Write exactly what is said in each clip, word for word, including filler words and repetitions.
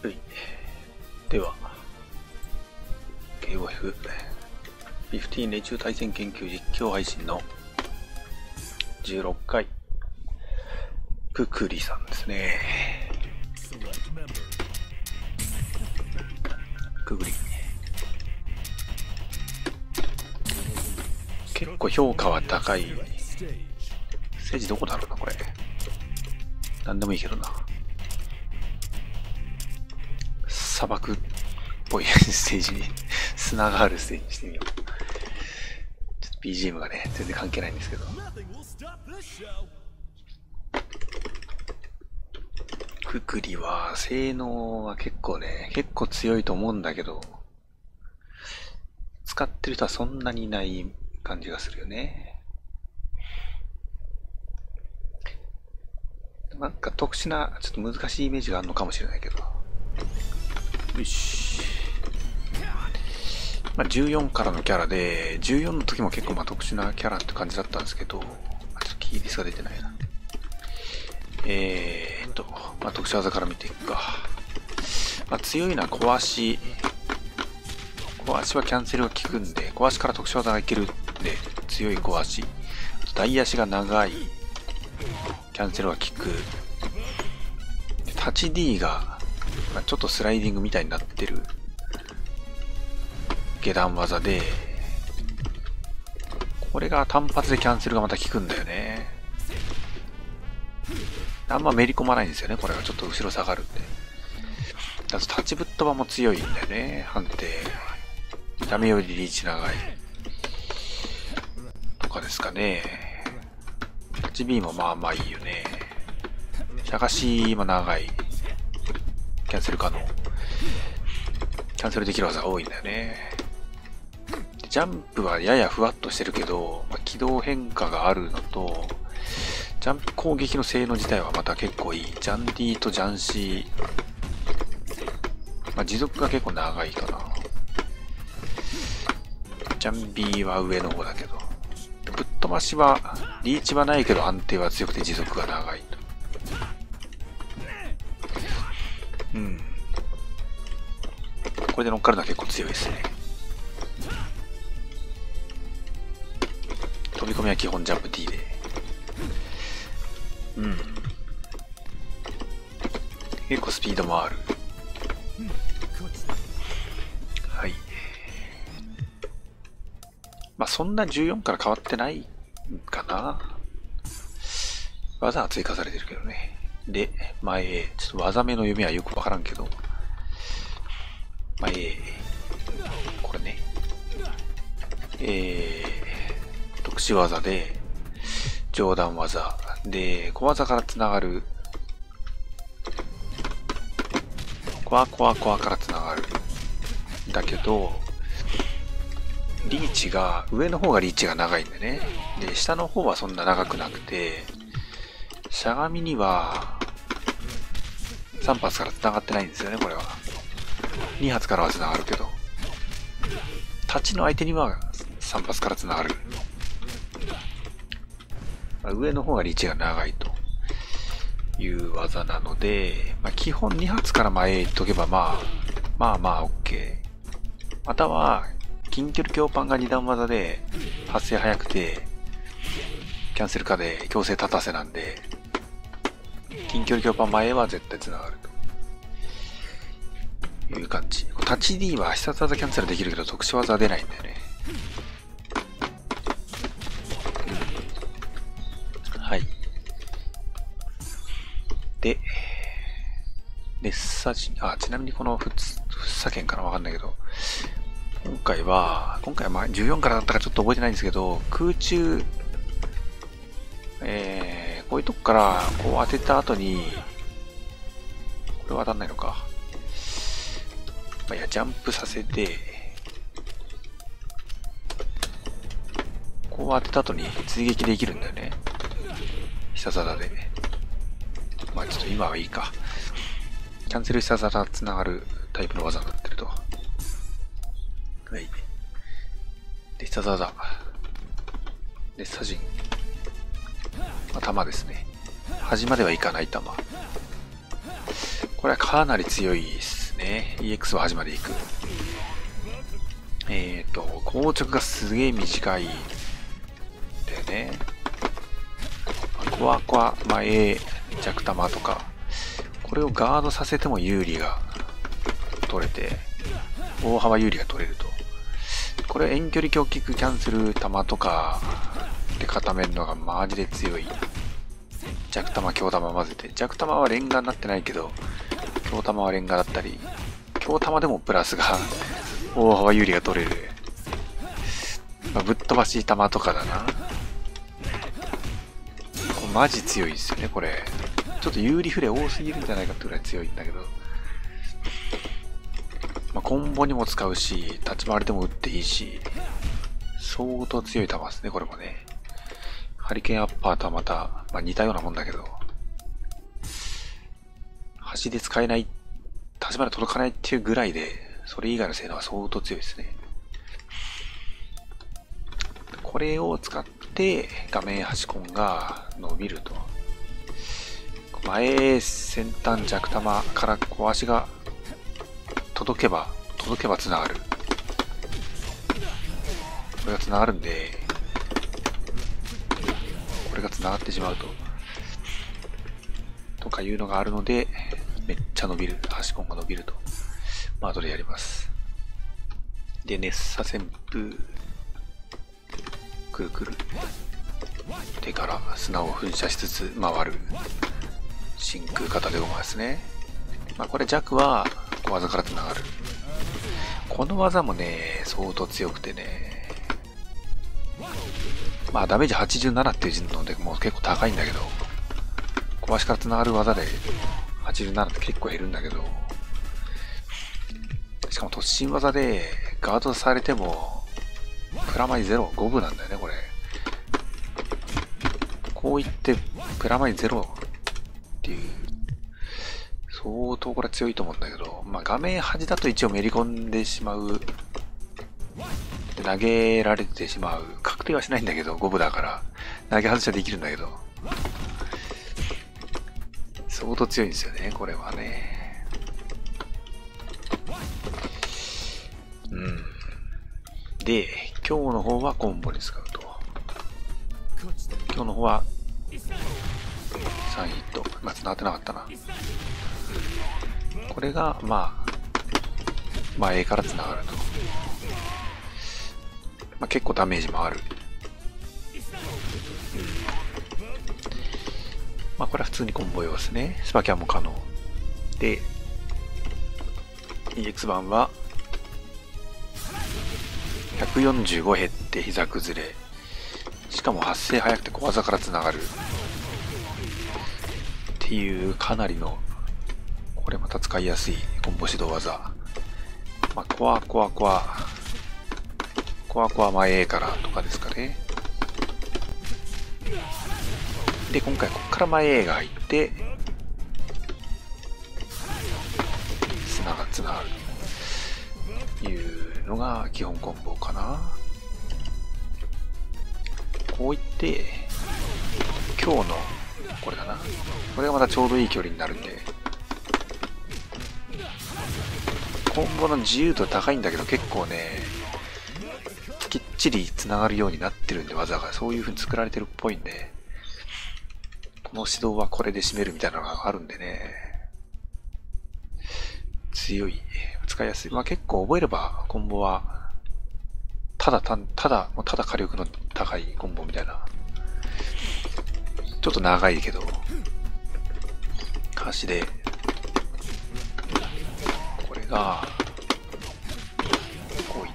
はい。では、ケーオーエフじゅうご練習対戦研究実況配信のじゅうろっかい、くくりさんですね。くぐり。結構評価は高い。ステージどこだろうな、これ。なんでもいいけどな。砂漠っぽいステージに、砂があるステージにしてみよう。ちょっと ビージーエム がね、全然関係ないんですけど。くくりは、性能は結構ね、結構強いと思うんだけど、使ってる人はそんなにいない感じがするよね。なんか特殊な、ちょっと難しいイメージがあるのかもしれないけど。よし。まあ、じゅうよんからのキャラで、じゅうよんの時も結構まあ特殊なキャラって感じだったんですけど、ちょっとキーリスが出てないな。えーっと、まあ、特殊技から見ていくか。まあ、強いのは小足。小足はキャンセルが効くんで、小足から特殊技がいけるんで、強い小足。大足が長い。キャンセルが効く。タッチ D が、まあ、ちょっとスライディングみたいになってる下段技で、これが単発でキャンセルがまた効くんだよね。あんまめり込まないんですよね、これは。ちょっと後ろ下がるんで。あと立ちぶっ飛ばも強いんだよね、判定。ダメよりリーチ長い。とかですかね。タッチ B もまあまあいいよね。しゃがしも長い。キャンセル可能。キャンセルできる技が多いんだよね。ジャンプはややふわっとしてるけど、まあ、軌道変化があるのと、ジャンプ攻撃の性能自体はまた結構いい。ジャンディとジャンシー。まあ、持続が結構長いかな。ジャンビーは上の方だけど。ぶっ飛ばしは、リーチはないけど安定は強くて持続が長いと。うん。これで乗っかるのは結構強いですね。飛び込みは基本ジャンプ T で。うん。結構スピードもある。はい。まあそんなじゅうよんから変わってないかな。技は追加されてるけどね。で、前へ。ちょっと技目の読みはよくわからんけど。前へ。これね。えー、特殊技で、上段技。で、小技からつながる。コアコアコアからつながる。だけど、リーチが、上の方がリーチが長いんでね。で、下の方はそんな長くなくて、しゃがみには、さん発から繋がってないんですよね、これは。に発からは繋がるけど。立ちの相手にはさん発から繋がる。上の方がリーチが長いという技なので、まあ、基本に発から前へ行っとけばまあ、まあまあ OK。または、近距離強パンがに段技で発生早くて、キャンセル化で強制立たせなんで、近距離強パン前は絶対繋がるという感じ。タッチ D は必殺技キャンセルできるけど特殊技は出ないんだよね。はい。で、レッサジ、あ、ちなみにこのフッサ剣かなわかんないけど、今回は、今回はまあじゅうよんからだったかちょっと覚えてないんですけど、空中、えー、こういうとこからこう当てた後に、これは当たんないのか。まあ、いや、ジャンプさせて、こう当てた後に追撃できるんだよね。必殺技で。まあちょっと今はいいか。キャンセル必殺技つながるタイプの技になってると。はい。で、必殺技。で、サジン。まあ、弾ですね。端まではいかない弾。これはかなり強いね。イーエックス は端まで行く。えっと、硬直がすげえ短い。だよね。コアコア、前、弱弾とか。これをガードさせても有利が取れて、大幅有利が取れると。これ遠距離強キックキャンセル弾とかで固めるのがマジで強い。弱弾、強弾混ぜて。弱弾はレンガになってないけど、強弾はレンガだったり、強弾でもプラスが大幅有利が取れる。まあ、ぶっ飛ばし弾とかだな。マジ強いですよね、これ。ちょっと有利フレ多すぎるんじゃないかってぐらい強いんだけど。まあ、コンボにも使うし、立ち回りでも打っていいし、相当強い弾ですね、これもね。ハリケーンアッパーとはまた、まあ、似たようなもんだけど、端で使えない、立ち回り届かないっていうぐらいで、それ以外の性能は相当強いですね。これを使って画面端コンが伸びると。前先端弱弾から小足が届けば、届けば繋がる。これが繋がるんで、これが繋がってしまうと。とかいうのがあるので、めっちゃ伸びる。端コンが伸びると。まあ、後でやります。で、熱射旋風。くるくる。手から砂を噴射しつつ回る。真空型で馬ですね。まあ、これ弱は小技から繋がる。この技もね、相当強くてね。まあ、ダメージはちじゅうななっていうので、もう結構高いんだけど、小足から繋がる技ではちじゅうななって結構減るんだけど、しかも突進技でガードされても、プラマイゼロ、ごぶなんだよね、これ。こういって、プラマイゼロっていう、相当これ強いと思うんだけど、まあ画面端だと一応めり込んでしまう。で投げられてしまう。確定はしないんだけど、ごぶだから、投げ外しはできるんだけど、相当強いんですよね、これはね。うん。で、今日の方はコンボに使うと。今日の方はさんヒット。まあ、繋がってなかったな。これが、まあ、前から繋がると。まあ、結構ダメージもある。うん、まあ、これは普通にコンボ用ですね。スパキャンも可能。で、イーエックス 版は、ひゃくよんじゅうご減って膝崩れ。しかも発生早くて小技からつながる。っていうかなりの、これまた使いやすいコンボ指導技。まあ、コアコアコア。コアコア前 A からとかですかね。で、今回ここから前 A が入って、砂がつながる。というのが基本コンボかな。こういって、今日の、これだな。これがまたちょうどいい距離になるんで。コンボの自由度高いんだけど結構ね、きっちり繋がるようになってるんで技がそういう風に作られてるっぽいんで、この指導はこれで締めるみたいなのがあるんでね。強い。使いやすい。まあ結構覚えればコンボは、ただた、ただ、ただ火力の高いコンボみたいな。ちょっと長いけど、端で、これが、こういって、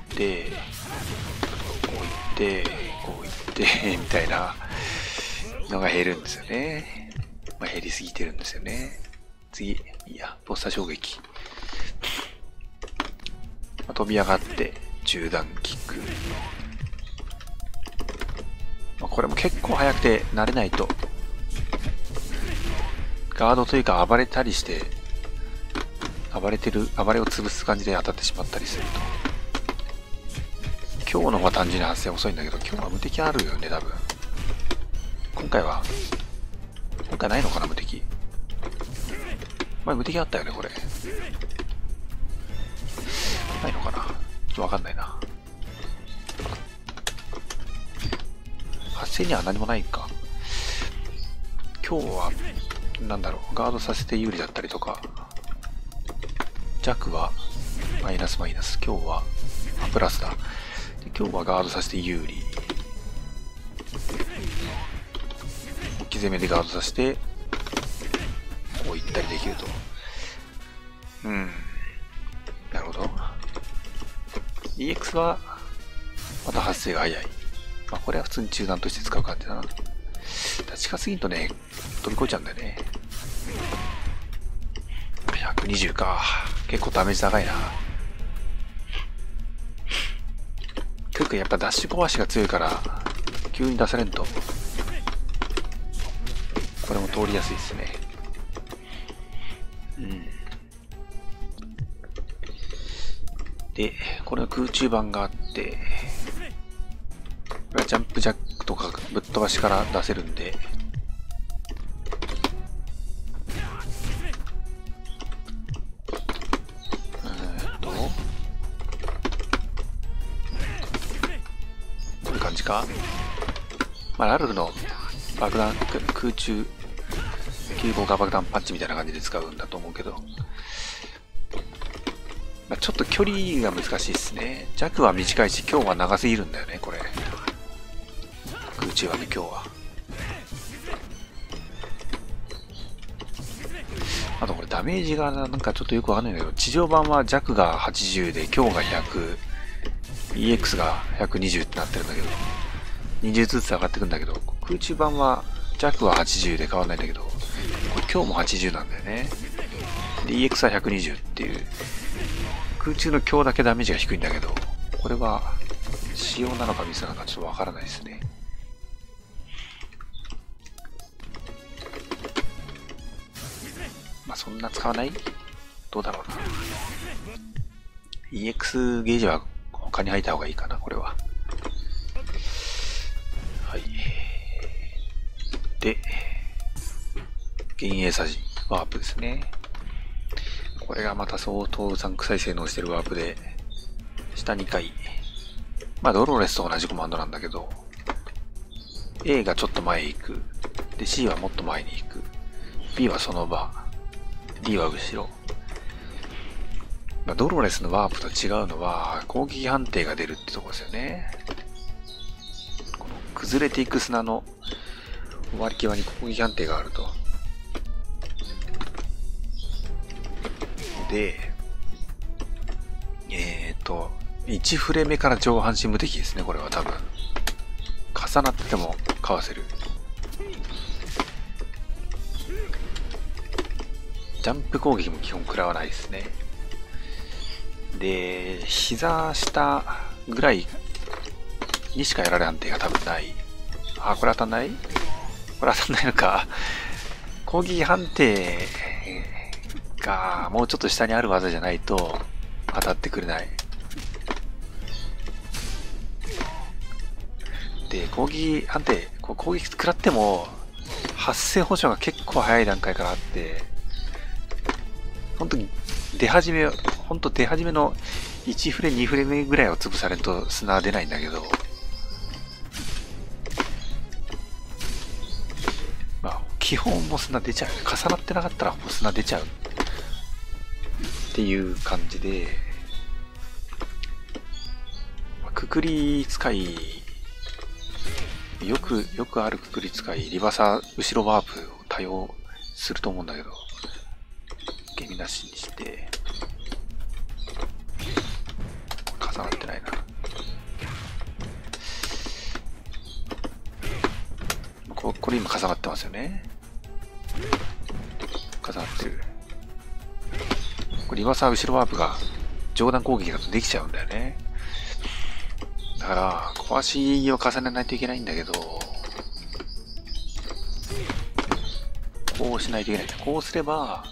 こういって、こういって、みたいなのが減るんですよね。まあ減りすぎてるんですよね。次、いや、ボスター衝撃。まあ、飛び上がって、中段キック。まあ、これも結構速くて慣れないと。ガードというか暴れたりして、暴れてる、暴れを潰す感じで当たってしまったりすると。今日の方は単純に発生遅いんだけど、今日は無敵あるよね、多分。今回は、今回ないのかな、無敵。前無敵あったよね、これ。 ないのかな、ちょっとわかんないな。発生には何もないんか。今日はなんだろう、ガードさせて有利だったりとか、弱はマイナスマイナス、今日はあプラスだ。で今日はガードさせて有利、置き攻めでガードさせてこういったりできると。うん、なるほど。 イーエックス はまた発生が早い。まあこれは普通に中断として使う感じだな。近すぎるとね飛び越えちゃうんだよね。ひゃくにじゅうか、結構ダメージ高いな。クックやっぱダッシュ壊しが強いから急に出されんとこれも通りやすいですね。うん。でこれの空中板があって、これはジャンプジャックとかぶっ飛ばしから出せるんで、まあ、ラルフの爆弾、空中きゅう号が爆弾パンチみたいな感じで使うんだと思うけど、まあ、ちょっと距離が難しいですね。弱は短いし、今日は長すぎるんだよね、これ。空中はね、今日は。あとこれダメージがなんかちょっとよくわかんないんだけど、地上版は弱がはちじゅうで、今日がひゃく、イーエックス がひゃくにじゅうってなってるんだけど、にじゅうずつ上がってくんだけど、空中版は弱ははちじゅうで変わんないんだけど、これ今日もはちじゅうなんだよね。で イーエックス はひゃくにじゅうっていう、空中の強だけダメージが低いんだけど、これは仕様なのかミスなのかちょっとわからないですね。まあそんな使わない？どうだろうな。イーエックス ゲージは他に入った方がいいかな、これは。はい。で、幻影サジワープですね。これがまた相当うさんくさい性能してるワープで、下にかい。まあドロレスと同じコマンドなんだけど、A がちょっと前へ行く。で、C はもっと前に行く。B はその場。D は後ろ。まあ、ドロレスのワープと違うのは、攻撃判定が出るってとこですよね。この崩れていく砂の終わり際に攻撃判定があると。で、えっと、いちフレ目から上半身無敵ですね、これは多分。重なってもかわせる。ジャンプ攻撃も基本食らわないですね。で、膝下ぐらいにしかやられ判定が多分ない。あ、これ当たんない？これ当たんないのか。攻撃判定がもうちょっと下にある技じゃないと当たってくれない。で、攻撃判定、こう攻撃食らっても発生保証が結構早い段階からあって、本当に出始め、本当出始めのいちフレ、にフレ目ぐらいを潰されると砂は出ないんだけど、まあ、基本も砂出ちゃう。重なってなかったらもう砂出ちゃう。っていう感じで、くくり使い、よく、よくあるくくり使い、リバサ後ろワープを多用すると思うんだけど、受け身なしにして、重なってないな。ここれ今重なってますよね。重なってる。これリバーサー後ろワープが上段攻撃だとできちゃうんだよね。だから壊しを重ねないといけないんだけど、こうしないといけない。こうすれば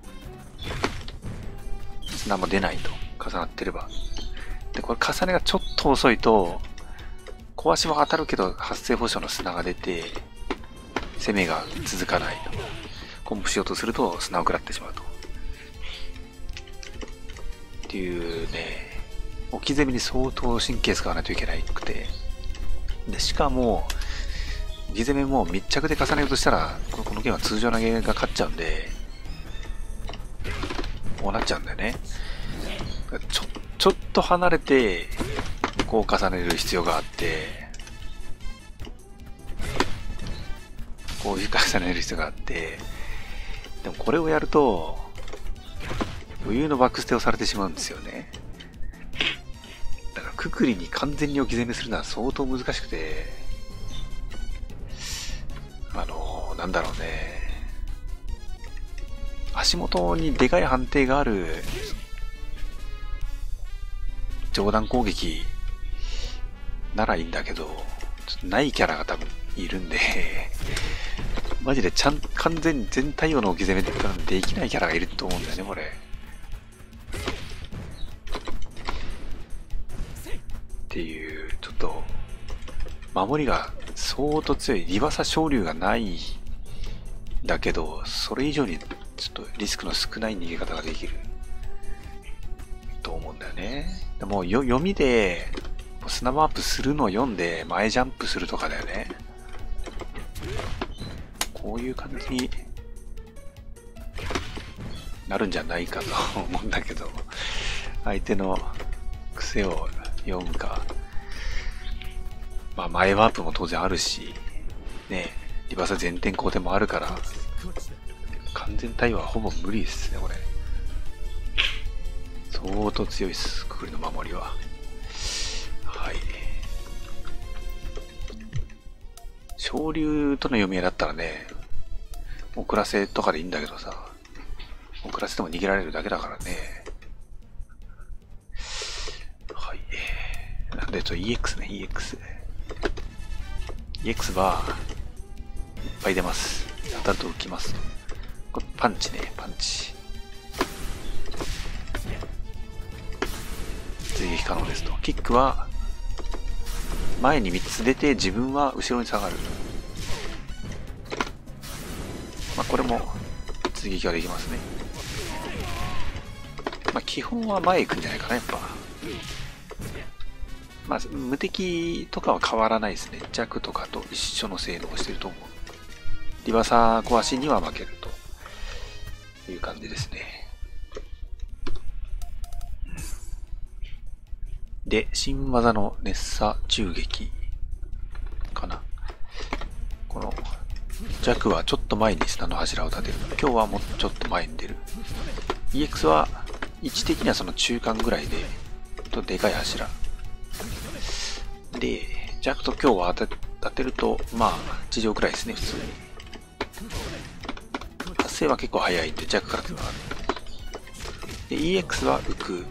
砂も出ないと、重なってれば。で、これ重ねがちょっと遅いと、壊しは当たるけど発生保証の砂が出て、攻めが続かないと。コンプしようとすると砂を食らってしまうと。っていうね、 置き攻めに相当神経使わないといけないくて。で、しかも、置き攻めも密着で重ねようとしたら、このゲームは通常投げが勝っちゃうんで、こうなっちゃうんだよね。ちょ、ちょっと離れて、こう重ねる必要があって、こういう重ねる必要があって、でもこれをやると、余裕のバックステをされてしまうんですよね。だからくくりに完全に置き攻めするのは相当難しくて、あのー、なんだろうね。足元にでかい判定がある上段攻撃ならいいんだけど、ちょっとないキャラが多分いるんで、マジでちゃん完全に全対応の置き攻めって多分できないキャラがいると思うんだよね、これ。っていう、ちょっと、守りが相当強い、リバサ昇竜がないんだけど、それ以上にちょっとリスクの少ない逃げ方ができると思うんだよね。でもよ読みで、スナバーアップするのを読んで前ジャンプするとかだよね。こういう感じになるんじゃないかと思うんだけど、相手の癖を読むか。まあ前ワープも当然あるし、ね、リバーサ前転後転もあるから、完全対応はほぼ無理ですね、これ。相当強いです、くくりの守りは。はい。昇竜との読み合いだったらね、遅らせとかでいいんだけどさ、遅らせても逃げられるだけだからね。はい。なんで、ちょ、イーエックス ね、イーエックス。イーエックス はいっぱい出ます。当たると浮きます。これパンチね、パンチ。追撃可能ですと。キックは、前にみっつ出て自分は後ろに下がる。まあこれも追撃ができますね。まあ基本は前行くんじゃないかな、やっぱ。まあ無敵とかは変わらないですね。弱とかと一緒の性能をしてると思う。リバサー壊しには負けるという感じですね。で、新技の熱射銃撃かな。この弱はちょっと前に下の柱を立てる。今日はもうちょっと前に出る。イーエックス は位置的にはその中間ぐらいで、とでかい柱。で、弱と今日は当て、当てると、まあ、地上くらいですね、普通に。達成は結構早いんで、弱からつながる。で、イーエックス は浮く。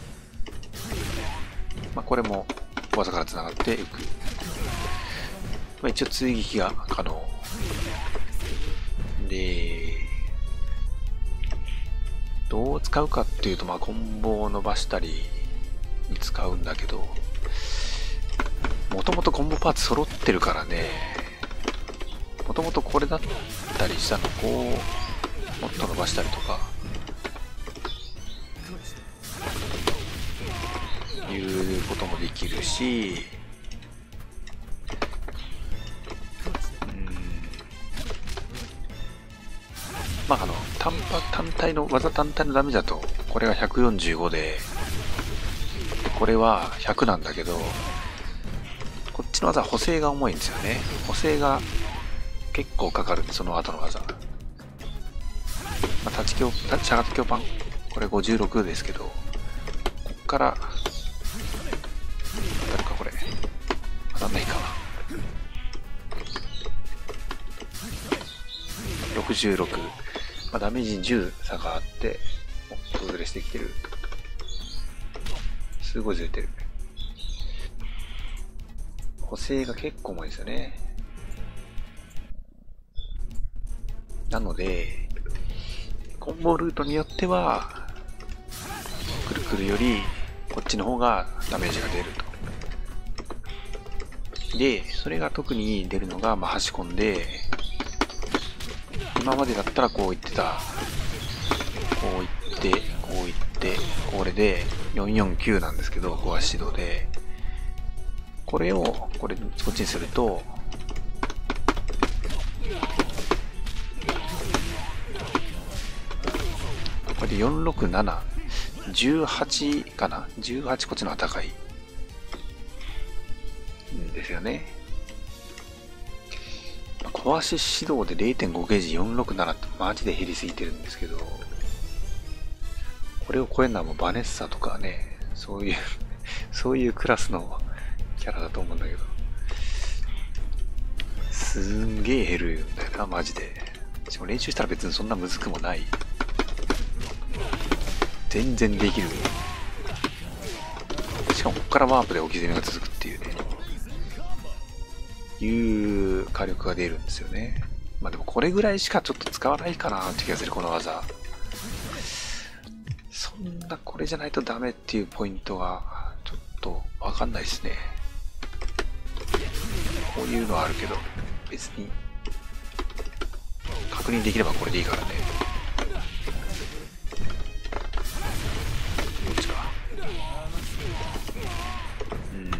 まあ、これも技からつながって浮く。まあ、一応追撃が可能。で、どう使うかっていうと、まあ、コンボを伸ばしたりに使うんだけど、もともとコンボパーツ揃ってるからね、もともとこれだったりしたのこう、もっと伸ばしたりとか、いうこともできるし、うん、まああの単発単体の技単体のダメだとこれがひゃくよんじゅうごで、でこれはひゃくなんだけど、こっちの技は補正が重いんですよね。補正が結構かかるんで、その後の技。まあ、立ち強、しゃがって強パン、これごじゅうろくですけど、こっから、当たるかこれ。当たんないか。ろくじゅうろく。まあ、ダメージにじゅう差があって、お、ずれしてきてる。すごいずれてる。補正が結構重いですよね。なので、コンボルートによっては、くるくるより、こっちの方がダメージが出ると。で、それが特に出るのが、まあ、端込んで、今までだったらこう言ってた、こう言って、こう言って、これで、 よんよんきゅうなんですけど、小足指導で、これを、これ、こっちにすると、これでよんろくなな、じゅうはちかな ?じゅうはち こっちの方が高い。んですよね。小足指導で れいてんご ゲージよんろくななってマジで減りすぎてるんですけど、これを超えるのはもうバネッサとかね、そういう、そういうクラスのキャラだと思うんだけど、すんげえ減るんだよな、マジで。しかも練習したら別にそんなむずくもない。全然できる。しかもここからワープで置き攻めが続くっていうね、いう火力が出るんですよね。まあでもこれぐらいしかちょっと使わないかなって気がする、この技。そんなこれじゃないとダメっていうポイントがちょっとわかんないですね。こういうのはあるけど、別に確認できればこれでいいからね。どっちか。うん。ま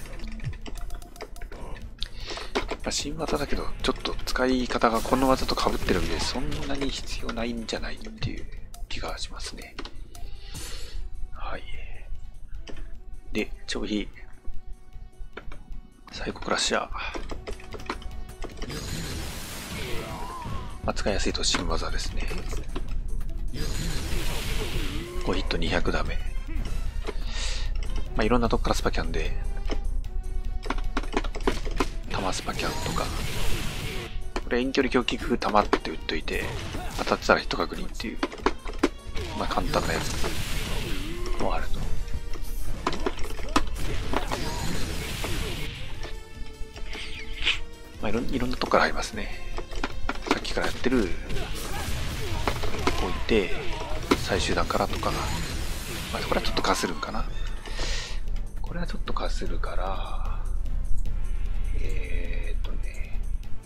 あ、新技だけど、ちょっと使い方がこの技と被ってるんで、そんなに必要ないんじゃないっていう気がしますね。はい。で、超飛。サイコクラッシャー。まあ、使いやすいと新技ですね。ごヒットにひゃくダメ。まあ、いろんなとこからスパキャンで、弾スパキャンとか、これ遠距離強キック弾って打っといて、当たってたらヒット確認っていう、まあ簡単なやつもあると。まあ、いろんいろんなとこから入りますね。さっきからやってる、置いて、最終段からとか、まあ、これはちょっとかするんかな。これはちょっとかするから、えーっとね、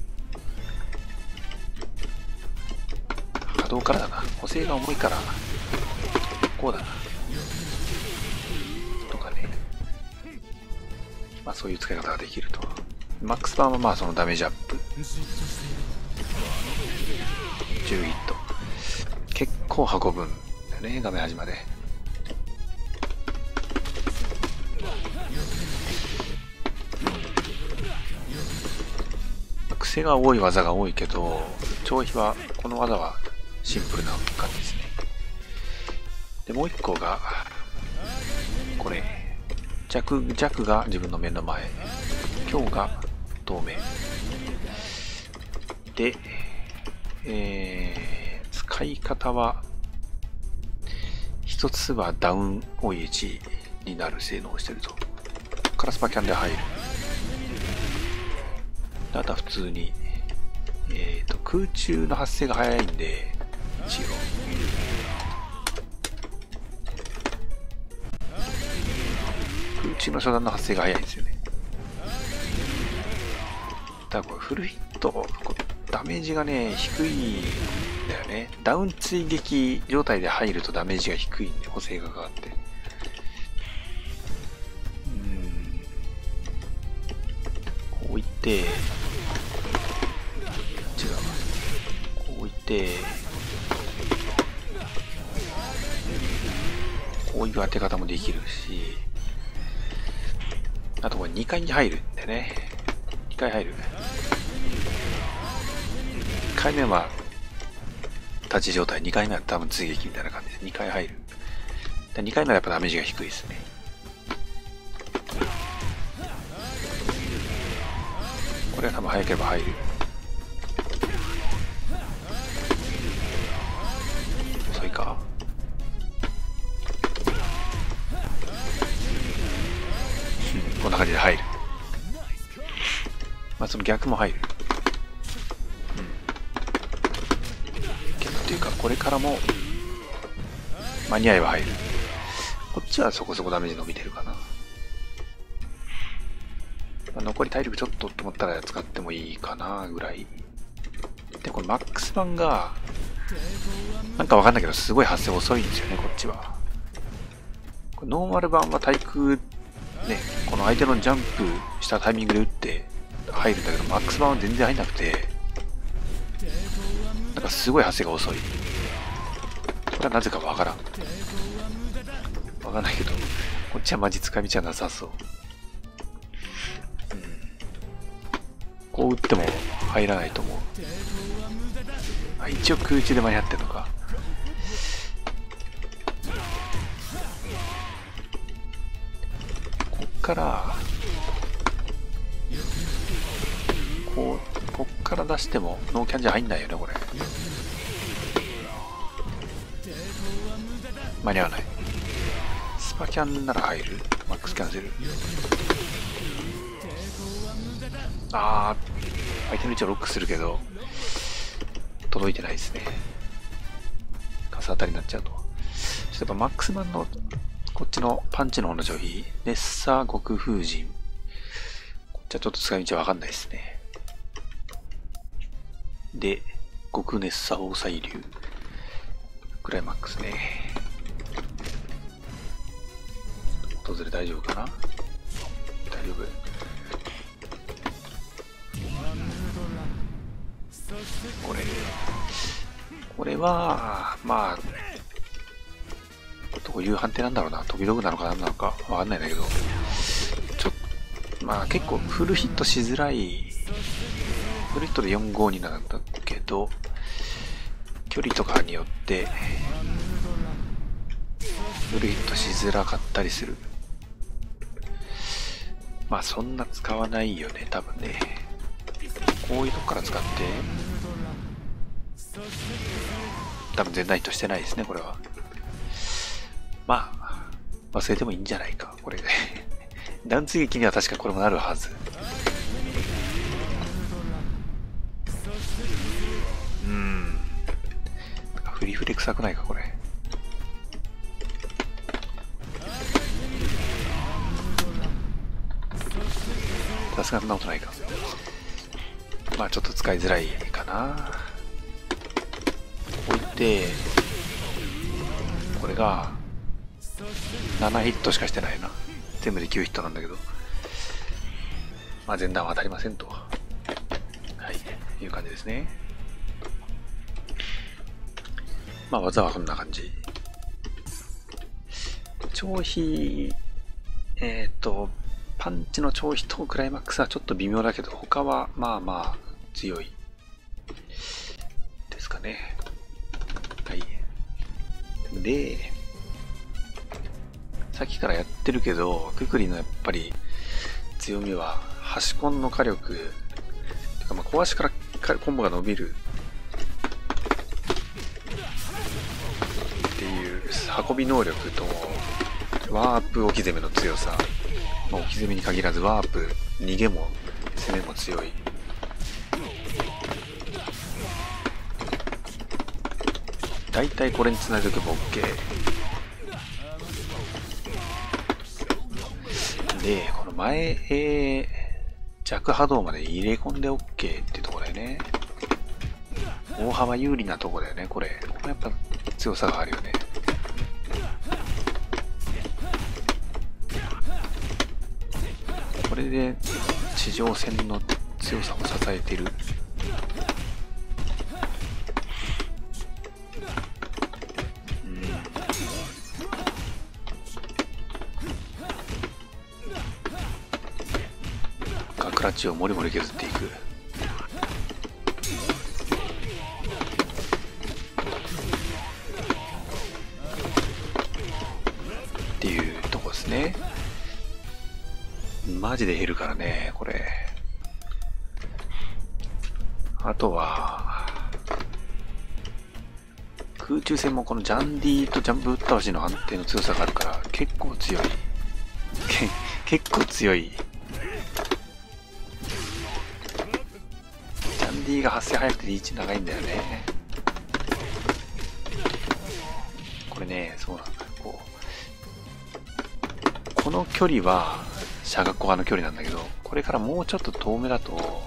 波動からだな。補正が重いから、こうだな。とかね。まあそういう使い方ができると。マックスバーンはまあそのダメージアップ。じゅうヒット。結構運ぶんだよね、画面端まで。癖が多い技が多いけど、超飛は、この技はシンプルな感じですね。で、もう一個が、これ。弱、弱が自分の目の前。強が透明。で、えー、使い方は、一つはダウン オーイーエイチ になる性能をしていると。ここからスパキャンで入る。あとは普通に、えーと、空中の発生が早いんで、一応。空中の初段の発生が早いんですよね。だからこれフルヒット、ダメージがね、低いんだよね。ダウン追撃状態で入るとダメージが低いんで、補正がかかって。うーん。こういって、違うわ。こういって、こういう当て方もできるし、あとこれにかいに入るんだよね。にかい入る。いっかいめは立ち状態、にかいめは多分追撃みたいな感じです。にかい入る。でにかいめはやっぱダメージが低いですね。これは多分早ければ入る。遅いか。こんな感じで入る。まあその逆も入る。うん。逆っていうか、これからも間に合えば入る。こっちはそこそこダメージ伸びてるかな。まあ、残り体力ちょっとと思ったら使ってもいいかなぐらい。で、これマックス版が、なんかわかんないけど、すごい発生遅いんですよね、こっちは。 これノーマル版は対空、ね、この相手のジャンプしたタイミングで打って入るんだけど、マックス版は全然入んなくて、なんかすごい発生が遅い。これはなぜかわからん。わからないけど、こっちはマジ使い道はなさそう。うん、こう打っても入らないと思う。あ、一応空中で間に合ってんのか。こっからこうこっから出してもノーキャンじゃ入んないよねこれ。間に合わない。スパキャンなら入る。マックスキャンセル。あー、相手の位置をロックするけど届いてないですね。カス当たりになっちゃうと。ちょっとやっぱマックス版のこっちのパンチの方の上位、レッサー極風神。こっちはちょっと使い道わかんないですね。で、極熱サ放細流。クライマックスね。訪れ大丈夫かな？大丈夫。これ、これは、まあ、どういう判定なんだろうな。飛び道具なのか何なのかわかんないんだけど、ちょっと、まあ結構フルヒットしづらい、フルヒットでよんごになるんだけど、距離とかによって、フルヒットしづらかったりする。まあそんな使わないよね、多分ね。こういうとこから使って、多分全体ヒットしてないですね、これは。まあ、忘れてもいいんじゃないか、これで。弾通撃には確かこれもなるはず。うーん。なんかフリフレ臭くないか、これ。さすがそんなことないか。まあちょっと使いづらいかな。置いて、これがななヒットしかしてないな。全部できゅうヒットなんだけど、まあ前段は当たりませんと、はい、いう感じですね。まあ技はこんな感じ。超飛、えっと、パンチの超飛とクライマックスはちょっと微妙だけど、他はまあまあ強いですかね。はい。で、さっきからやってるけど、ククリのやっぱり強みは、端コンの火力、てかまあ小足からコンボが伸びるっていう運び能力と、ワープ置き攻めの強さ。まあ、置き攻めに限らずワープ、逃げも攻めも強い。だいたいこれにつないでおけば OK。で、この前、えー、弱波動まで入れ込んで OK っていうところだよね。大幅有利なところだよね、これ。ここやっぱ強さがあるよね。これで地上戦の強さを支えている。クラッチをもりもり削っていく。っていうとこですね。マジで減るからね、これ。あとは、空中戦もこのジャンディとジャンプ打ったしの安定の強さがあるから結構強い。結構強い。ジャンディが発生早くてリーチ長いんだよね。これね、そうなんだ。こう、この距離はシャガコアの距離なんだけど、これからもうちょっと遠めだと、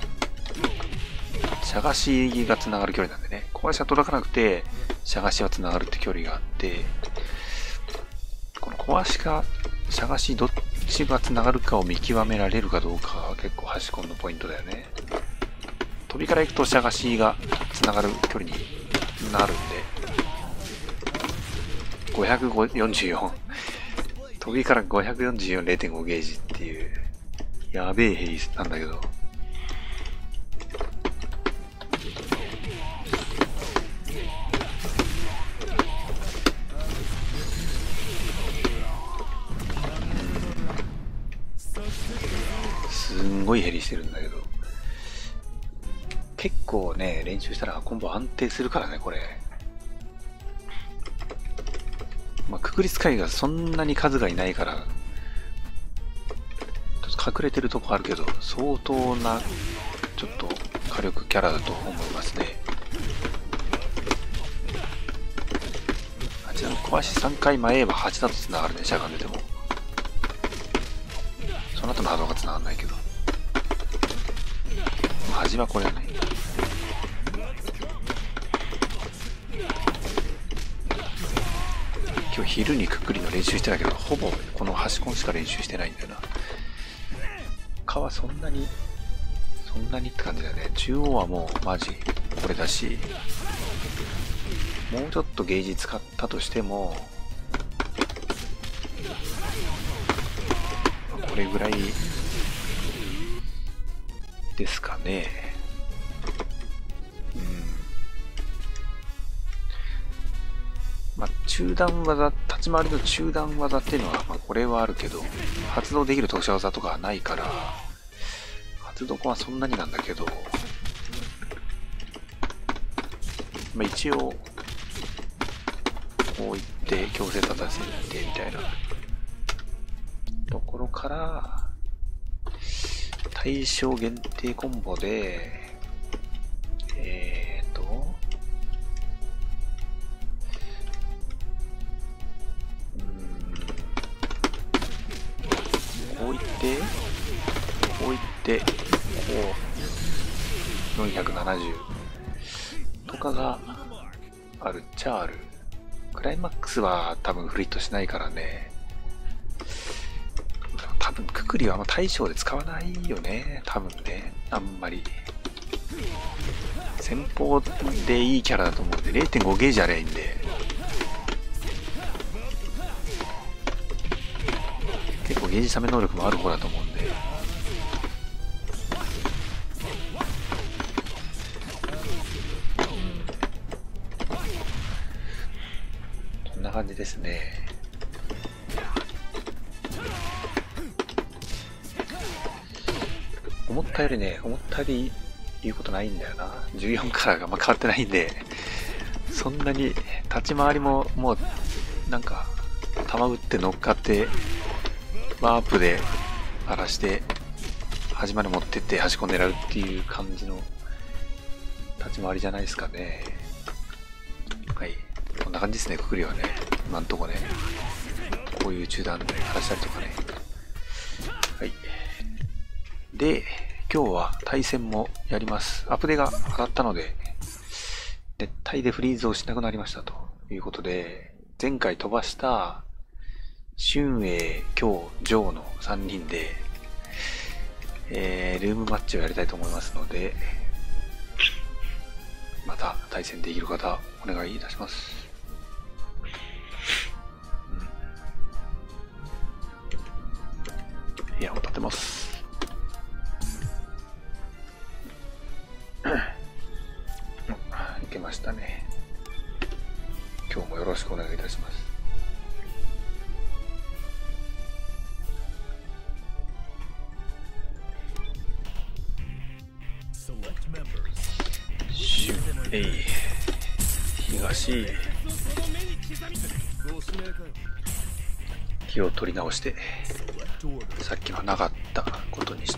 シャガシが繋がる距離なんでね。小林は届かなくて、シャガシは繋がるって距離があって、この壊しかしゃがしどっちがつながるかを見極められるかどうかは結構端コンのポイントだよね。飛びから行くとしゃがしがつながる距離になるんで、ごひゃくよんじゅうよん飛びから ごひゃくよんじゅうよん れいてんご ゲージっていうやべえヘリなんだけど、すんごいヘリしてるんだけど、結構ね練習したらコンボ安定するからねこれ。まあ、くくり使いがそんなに数がいないから、ちょっと隠れてるとこあるけど、相当な、ちょっと火力キャラだと思いますね。あちらの壊しさんかい前へははちだと繋がるね、しゃがんでても。その後の波動が繋がんないけど。端はこれはね。今日昼にくくりの練習してたけど、ほぼこの端コンしか練習してないんだよな。他はそんなにそんなにって感じだよね。中央はもうマジこれだし、もうちょっとゲージ使ったとしてもこれぐらいですかね。まあ、中段技、立ち回りの中段技っていうのは、まあ、これはあるけど、発動できる特殊技とかはないから、発動はそんなになんだけど、まあ、一応、こういって強制立たせてみたいなところから、対象限定コンボで、えーと、こういって、こういって、こう、よんひゃくななじゅうとかがあるっちゃある。クライマックスは多分フリットしないからね。多分くくりはあんま大将で使わないよね。多分ね。あんまり。先方でいいキャラだと思うんで、れいてんご ゲージありゃいいんで。結構ゲージ冷め能力もある方だと思うんで。こんな感じですね。思ったよりね、思ったより言うことないんだよな。じゅうよんからがあんま変わってないんで、そんなに立ち回りももうなんか弾打って乗っかってワープで荒らして端まで持ってって端っこ狙うっていう感じの立ち回りじゃないですかね。はい、こんな感じですね。くくりはね、今んとこね、こういう中段で荒らしたりとかね。はい。で、今日は対戦もやります。アップデが上がったので、熱帯でフリーズをしなくなりましたということで、前回飛ばした春英、京、ジョーのさんにんで、えー、ルームマッチをやりたいと思いますので、また対戦できる方お願いいたします。うん、部屋を建てます。いけましたね。今日もよろしくお願いいたします。えい、東、気を取り直して、さっきはなかったことにして、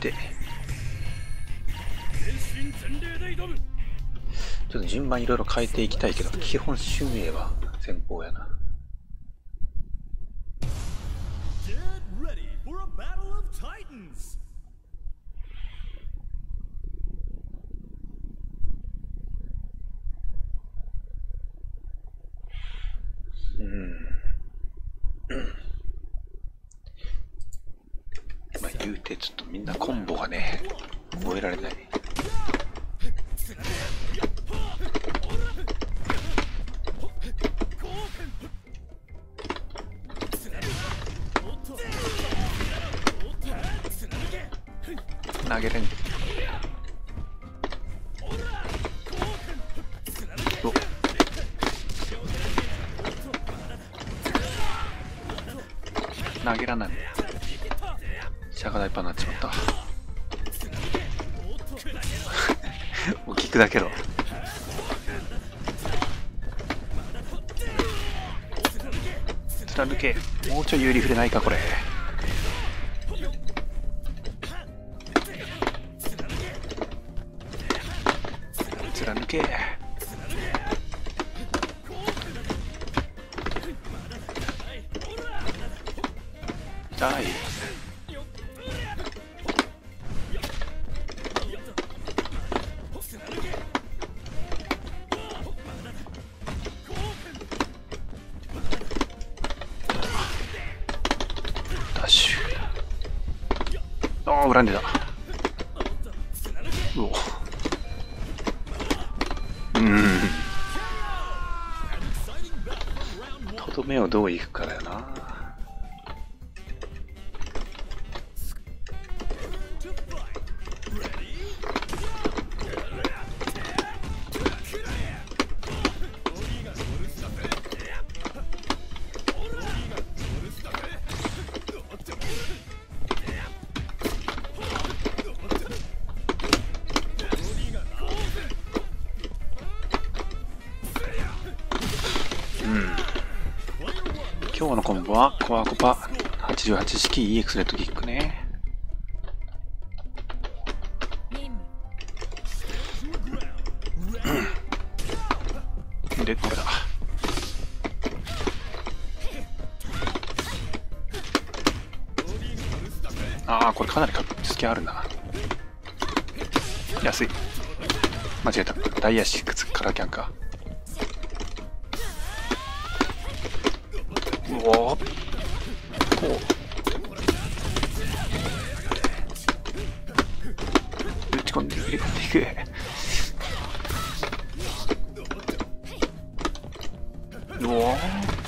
ちょっと順番いろいろ変えていきたいけど、基本春英は先方やな。うん。 言うてちょっとみんなコンボがね覚えられない。投げれん。お投げらんない。シャガ大パンになっちまった。もうキックだけど。貫け。もうちょい有利触れないかこれ。貫け。痛い。ダッシュ。ああ恨んでた。うおうんとどめをどういくかだよな。今日のコンボはコアコパはちじゅうはち式 イーエックス レッドキックね。でこれだ。ああこれかなり隙あるな。安い。間違えた。ダイヤシックスからキャンか。うおおこう打ち込んで入れ込んでいく。うお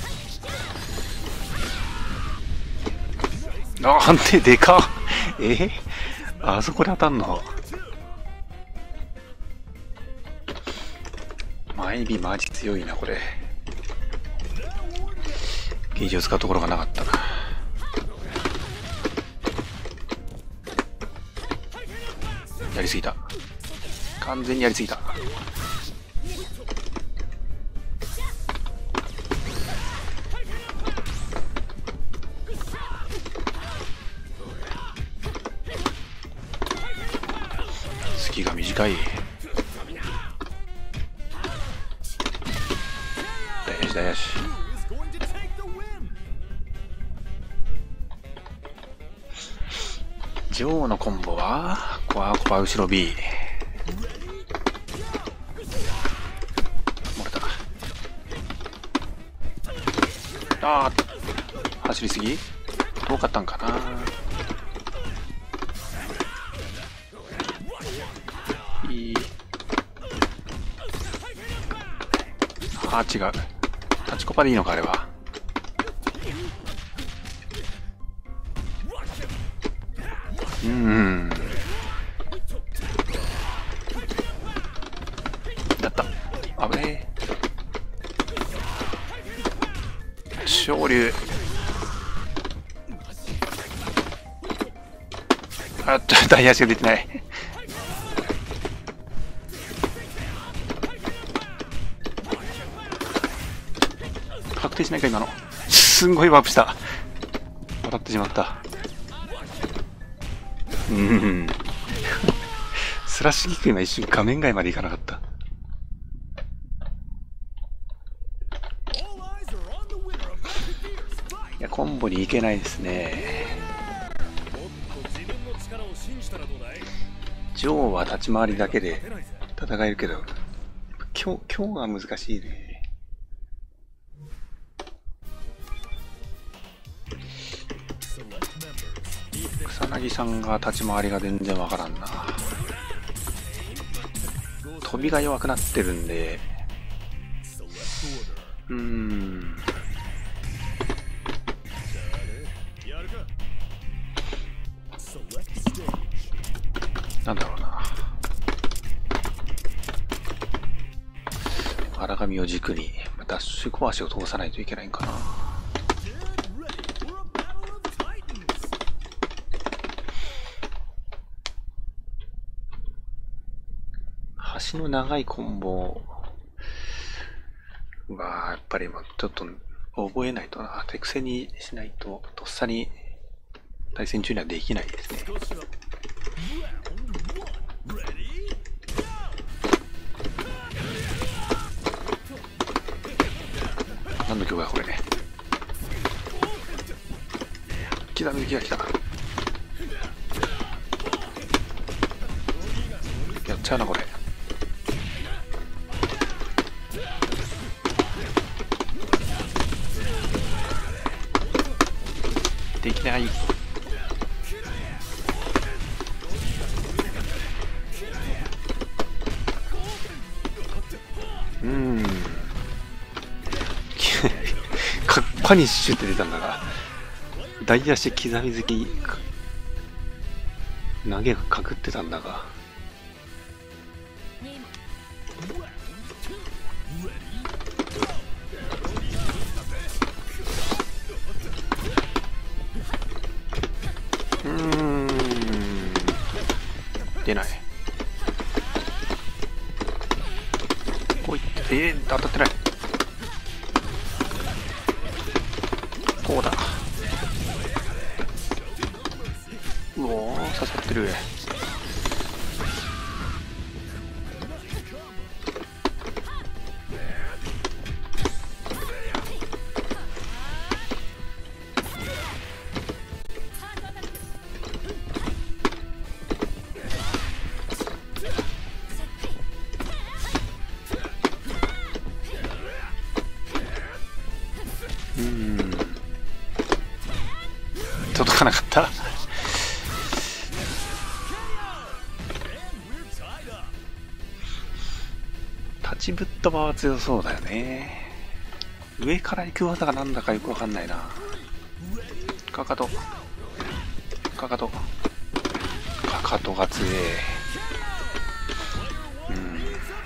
あ判定でかっ。えー、あそこで当たんの。前指マジ強いなこれ。ゲージを使うところがなかったな。やりすぎた。完全にやりすぎた。隙が短い。大ヤシ大ヤシ。ジョーのコンボはコアコパ後ろ B。 漏れた。ああ走りすぎ遠かったんかな。いい。あー違う。タチコパでいいのかあれは。うんだった危ねえ。昇竜あっとダイヤしか出てない。確定しないか今の。すんごいワープした。笑ってしまった。うんスラッシュキック今一瞬画面外までいかなかった。いやコンボにいけないですね。ジョーは立ち回りだけで戦えるけど今日今日は難しいね。 草薙さんが立ち回りが全然わからんな。飛びが弱くなってるんで、うーん。なんだろうな。荒髪を軸にダッシュ小足を通さないといけないんかな。足の長いコンボはやっぱりもうちょっと覚えないとな。手癖にしないととっさに対戦中にはできないですね。何の曲やこれね。刻み抜きが来た。やっちゃうなこれ。できない。うーんカッパニッシュって出たんだが、大足刻み好き投げがかくってたんだが、うーん出ない。こういってえー、当たってない。こうだ。うおー刺さってる。届かなかった。立ちぶっ飛ばは強そうだよね。上から行く技がなんだかよくわかんないな。かかとかかとかかとが強え。うん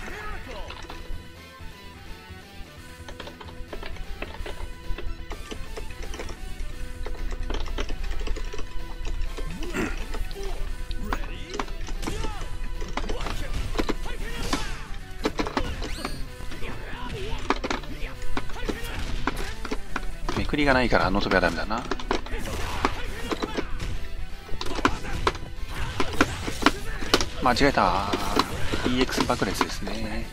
めくりがないからあの飛びはダメだな。間違えた。 イーエックス 爆裂ですね。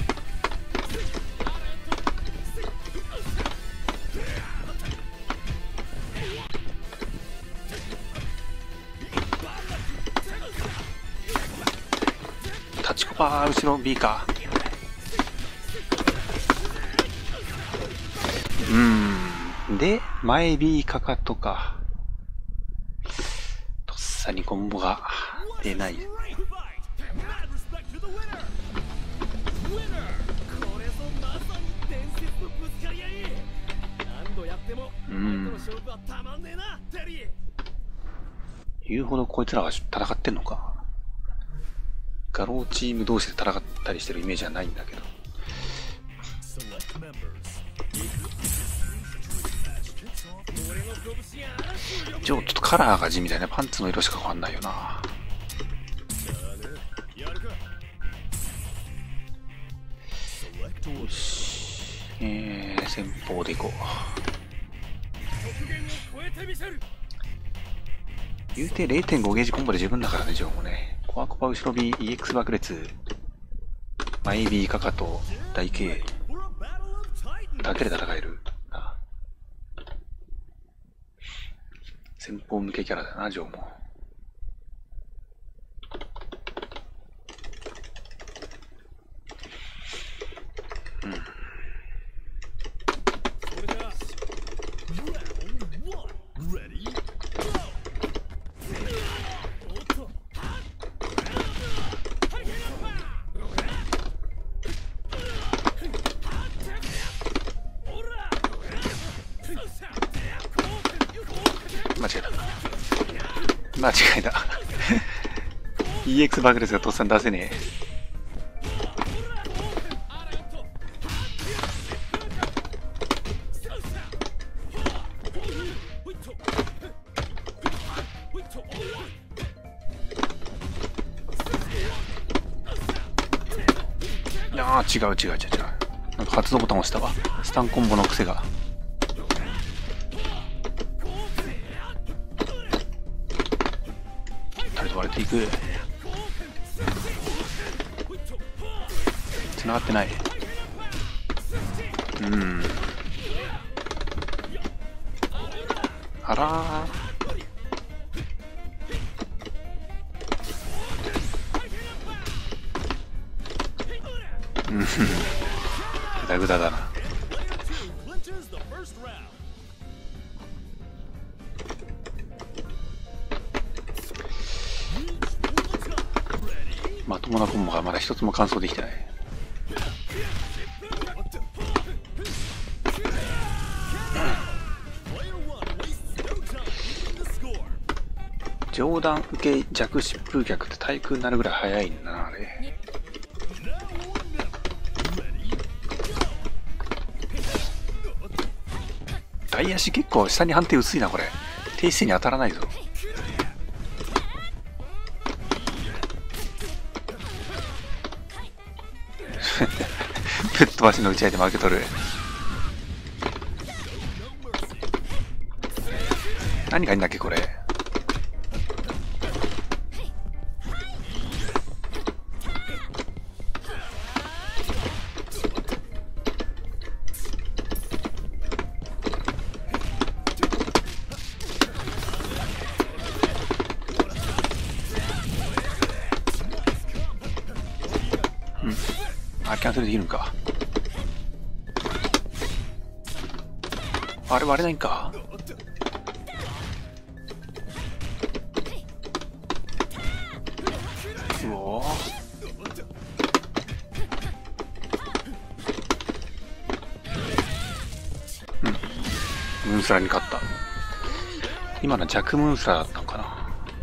タチコパー後ろ B か。うーんで前 B かかとか。とっさにコンボが出ない。うん。言うほどこいつらは戦ってんのか。ガローチーム同士で戦ったりしてるイメージはないんだけど。ちょっとカラーが地味だよね。パンツの色しか変わんないよな。よし、えー、先方でいこう。言うて れいてんご ゲージコンボで十分だからね、ジョーもね。コアコパ後ろ B、イーエックス 爆裂、前 B かかと、大 K だけで戦えるな。先方向けキャラだな、ジョーも。うん。 間違えた間違えたイーエックス 爆裂がとっさに出せねえ。あー違う違う違う違う、なんか発動ボタン押したわ。スタンコンボの癖が。誰と割れていく。繋がってない。うん、あらー、うんグダグダだな。まともなコンボがまだ一つも完走できてない。上段受け弱疾風脚って対空になるぐらい速いんだなあれ。外足結構下に判定薄いなこれ。低姿勢に当たらないぞ。ぶっ飛ばしの打ち合いで負けとる。何がいいんだっけこれ。あ、キャンセルできるんか。あれ割れないんか。うおー、うん、ムーンスラに勝った。今の弱ムーンスラだったのかな。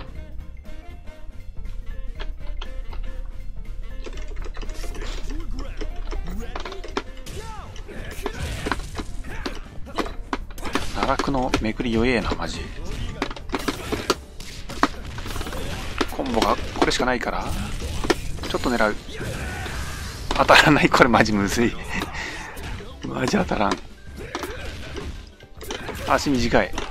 奈落のめくり弱えなマジ。コンボがこれしかないからちょっと狙う。当たらない。これマジむずいマジ当たらん。足短い。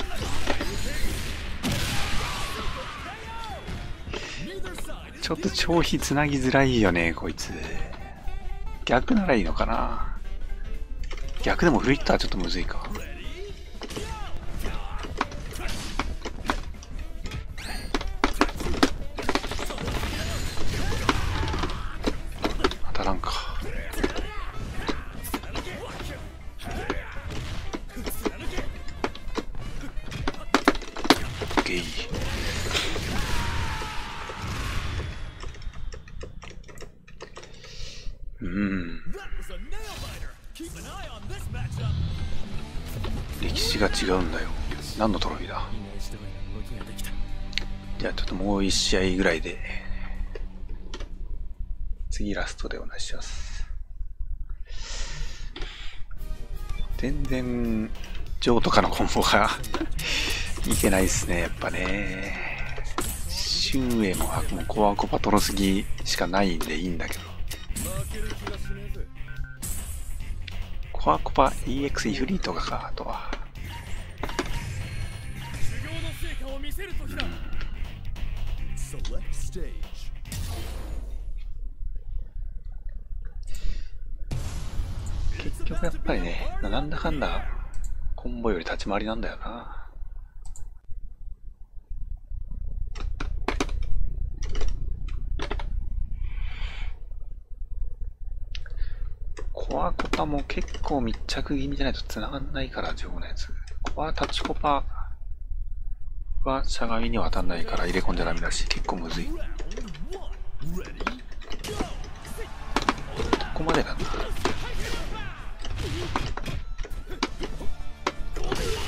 ちょっと長飛つなぎづらいよねこいつ。逆ならいいのかな。逆でもフルヒッターちょっとむずいか。当たらんか。ゲイ。うん。歴史が違うんだよ。何のトロフィーだ。じゃあちょっともう一試合ぐらいで次ラストでお願いします。全然ジョーとかのコンボがいけないですねやっぱね。シュンウェイももうコアコパトロすぎしかないんでいいんだけど、コアコパ イーエックス イフリートがか。あとは、うん、結局やっぱりね、なんだかんだコンボより立ち回りなんだよな。コアコパも結構密着気味じゃないと繋がんないから、情報のやつ。コアタッチコパはしゃがみには当たんないから入れ込んじゃダメだし、結構むずい。ここまでなんだ。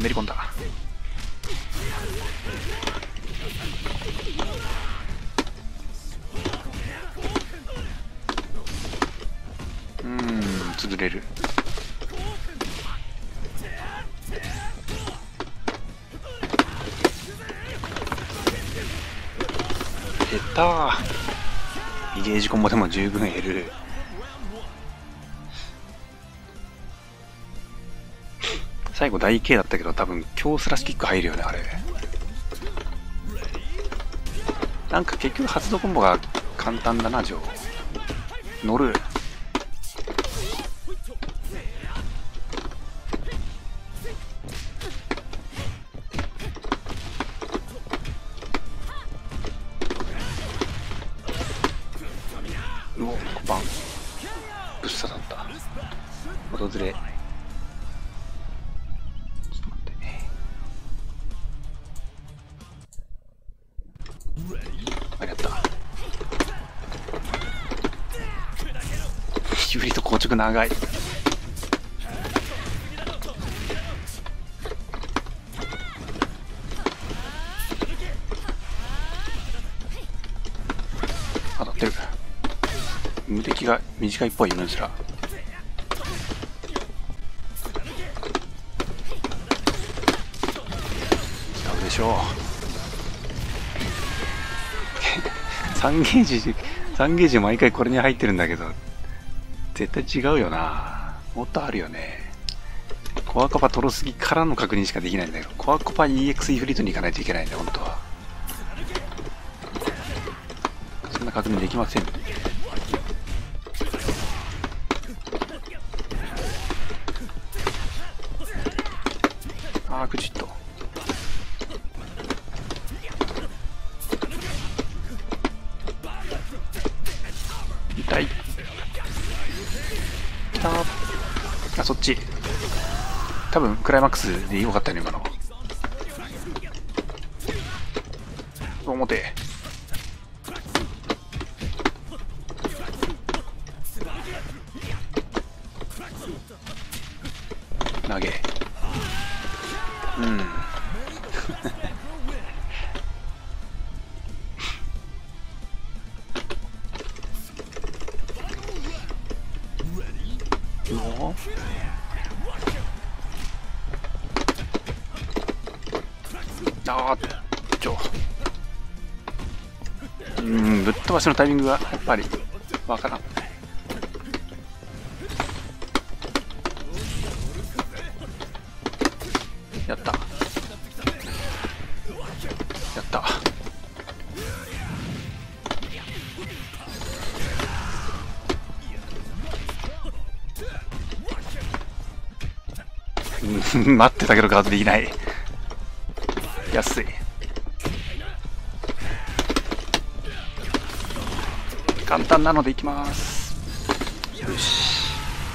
めり込んだ。うーん、潰れる。減ったー。ゲージコンボでも十分減る。最後大 K だったけど、多分強スラッシュキック入るよね、あれ。なんか結局発動コンボが簡単だな、ジョー。乗る。うお、バン。ぶっ刺さった。訪れ。ゆりと硬直長い。当たってる。無敵が短いっぽいムーズラ。ダメでしょう。さんゲージさんゲージ毎回これに入ってるんだけど、絶対違うよな。もっとあるよね。コアコパトロスギからの確認しかできないんだけど、コアコパ イーエックス イフリートに行かないといけないんだ、本当は。そんな確認できません。あー、クチッと。痛い。あ、そっち。多分クライマックスでよかったよね、今の。表。投げ。うん。あーちょうんぶっ飛ばしのタイミングがやっぱりわからん。やったやったうん待ってたけどガードできない。安い。簡単なのでいきます。よし。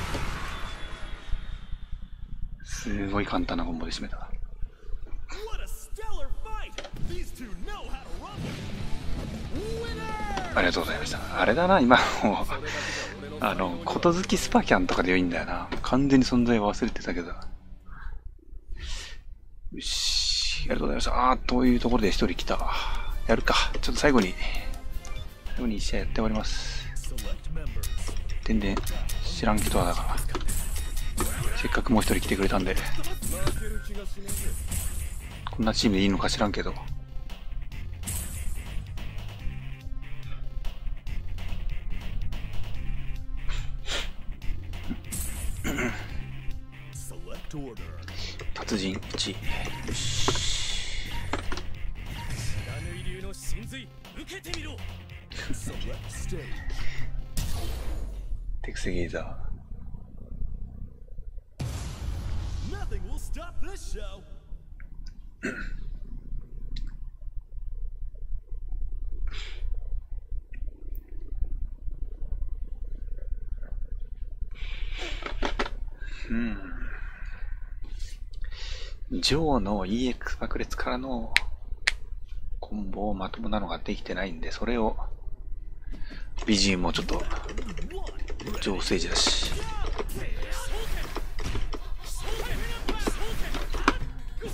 すごい簡単なコンボで締めた。ありがとうございました。あれだな、今もうあのことづきスパキャンとかで良いんだよな。完全に存在を忘れてたけど。よし、ありがとうございました。あー、というところで一人来た。やるか。ちょっと最後に、最後に一試合やって終わります。全然知らん人はだから。せっかくもう一人来てくれたんで。こんなチームでいいのか知らんけど。達人いち。よし。テクセゲーザー。うん。ジョーの イーエックス 爆裂からのコンボをまともなのができてないんで、それを ビージーエム もちょっとジョーステージだし、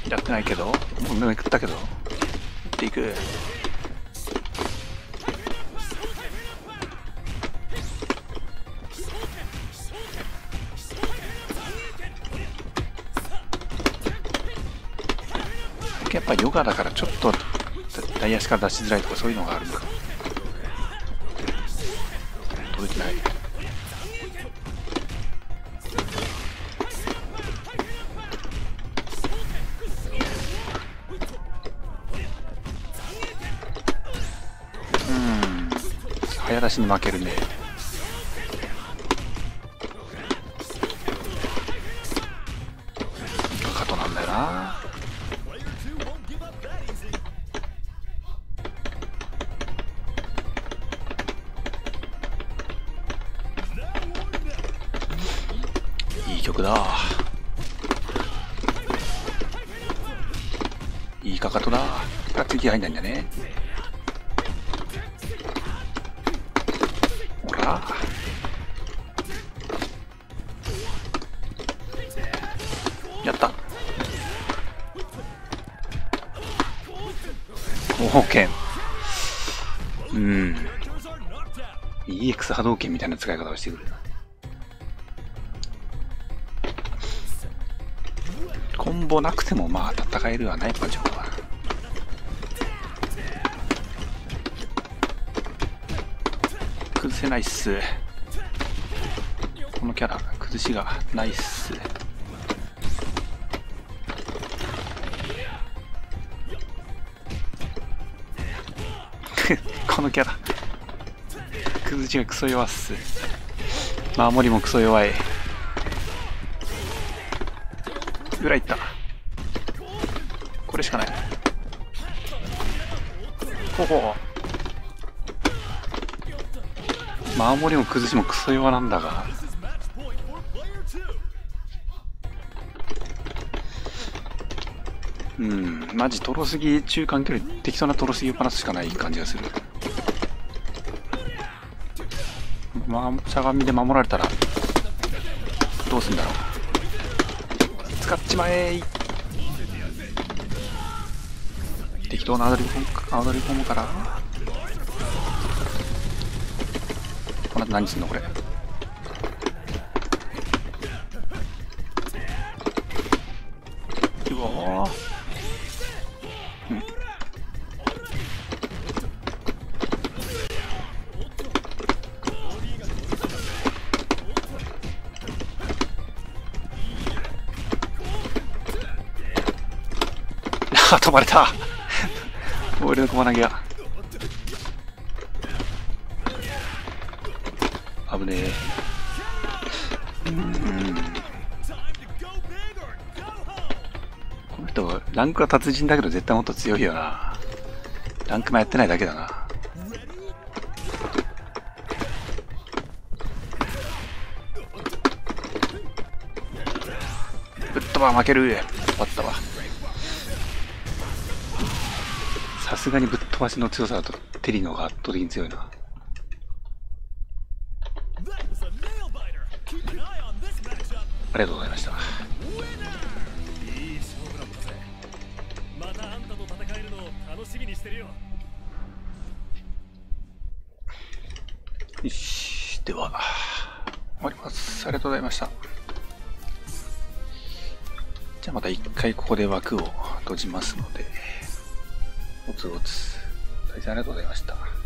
やってないけど、もうめくったけど、打っていく。やっぱヨガだからちょっと大足から出しづらいとかそういうのがあるのか。届いてない。うん、早出しに負けるね。カトなんだよな。いい曲だ。いいかかとだ。あ、次入んないんだね。ほら。やった。冒険。うん。イーエックス 波動拳みたいな使い方をしてくる。コンボなくてもまあ戦えるわな、やっぱジョーは。崩せないっす。このキャラ崩しがないっす。このキャラ崩しがクソ弱っす。守りもクソ弱い。裏いった。これしかない。ほほ守りも崩しもクソ弱なんだが、うん、マジトロすぎ、中間距離適当なトロすぎを放すしかない感じがする。まあしゃがみで守られたらどうすんだろう。使っちまえー。適当なアドリブアドリブ込むから。この後何すんのこれ。うおー、うん、あ、飛ばれた。俺の駒投げが危ねえ。うん、この人ランクは達人だけど絶対もっと強いよな。ランクもやってないだけだな。ぶっ飛ば負ける。終わったわ。さすがにぶっ飛ばしの強さだとテリの方が圧倒的に強いな。ありがとうございました。よし、では終わります。ありがとうございました。じゃあまた一回ここで枠を閉じますので、おつおつ。大変ありがとうございました。